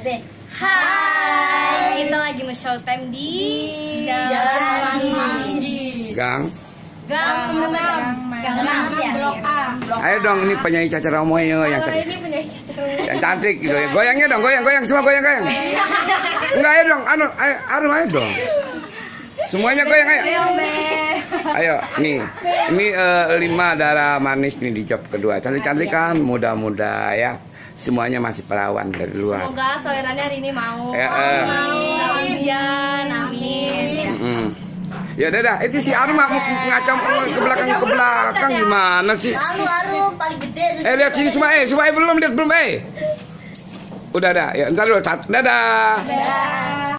Hai, kita lagi showtime di Jalan Manggi. Gang 6 ya. Blok A. Ayo dong, ini penyanyi Caca Romoy yang cantik. Ini penyanyi Caca Romoy. Yang cantik gitu ya. Goyangnya dong, goyang semua goyang. Enggak, ayo dong, ayo dong. Semuanya goyang ayo. Ayo, nih. Ini 5 darah manis nih di job kedua. Cantik-cantik kan, muda-muda ya. Semuanya masih perawan dari luar. Semoga sawerannya hari ini mau. Mau. Ujian, amin. Ya udah, itu si Arma ngacam ke belakang gimana sih? Aru paling gede. Lihat sini semua, semua belum lihat belum. Udah dah, ya ntar dulu, dadah.